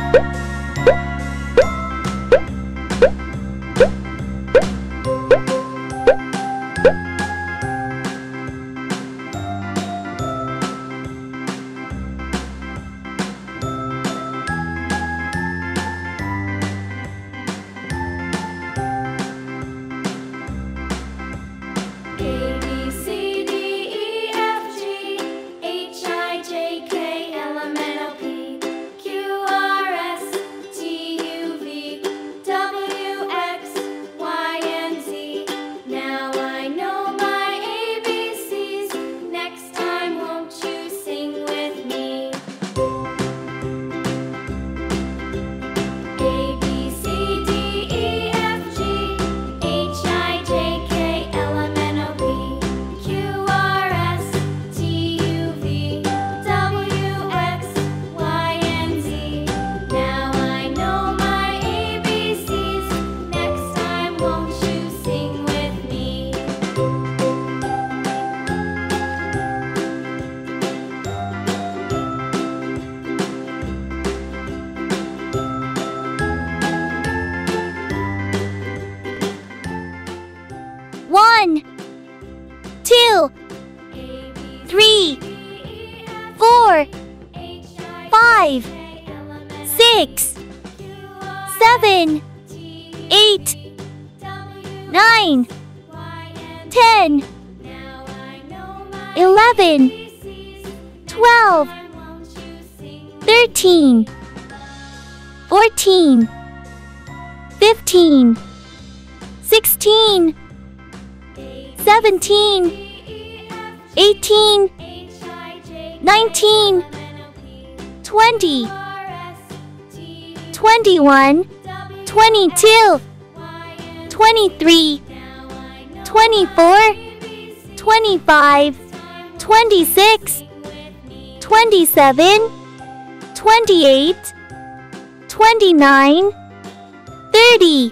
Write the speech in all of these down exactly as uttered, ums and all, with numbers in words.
One, two, three, four, five, six, seven, eight, nine, ten, eleven, twelve, thirteen, fourteen, fifteen, sixteen, seventeen, eighteen, nineteen, twenty, twenty-one, twenty-two, twenty-three, twenty-four, twenty-five, twenty-six, twenty-seven, twenty-eight, twenty-nine, thirty,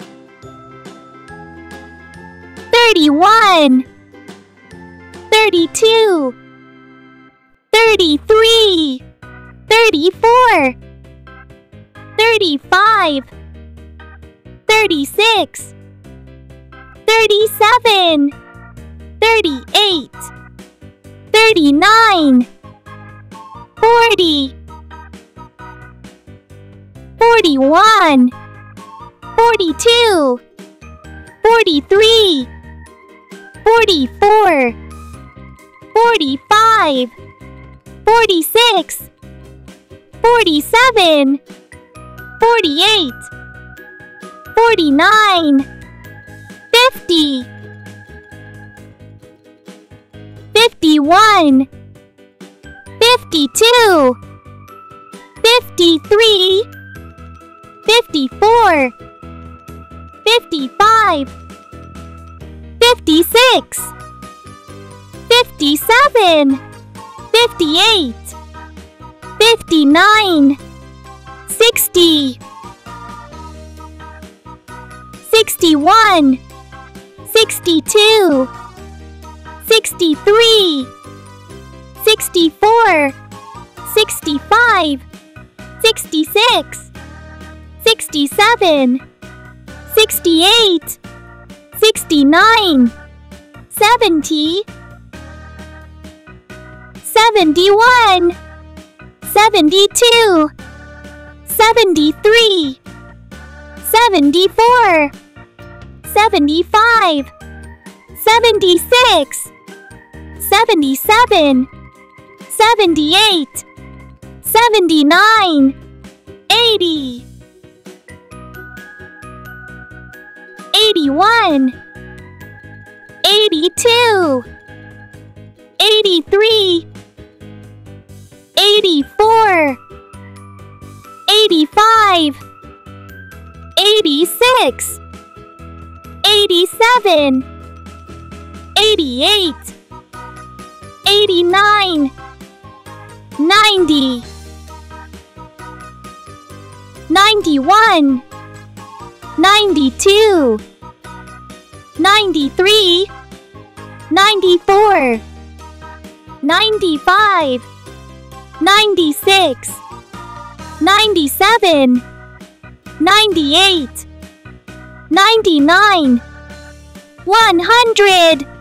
thirty-one, thirty-two, thirty-three, thirty-four, thirty-five, thirty-six, thirty-seven, thirty-eight, thirty-nine, forty, forty-one, forty-two, forty-three, forty-four, forty-five, forty-six, forty-seven, forty-eight, forty-nine, fifty, fifty-one, fifty-two, fifty-three, fifty-four, fifty-five, fifty-six, fifty-seven, fifty-eight, fifty-nine, sixty, sixty-one, sixty-two, sixty-three, sixty-four, sixty-five, sixty-six, sixty-seven, sixty-eight, sixty-nine, seventy, seventy-one, seventy-two, seventy-three, seventy-four, seventy-five, seventy-six, seventy-seven, seventy-eight, seventy-nine, eighty, eighty-one, eighty-two, eighty-three, eighty-four, eighty-five, eighty-six, eighty-seven, eighty-eight, eighty-nine, ninety, ninety-one, ninety-two, ninety-three, ninety-four, ninety-five, ninety-six, ninety-seven, ninety-eight, ninety-nine, one hundred.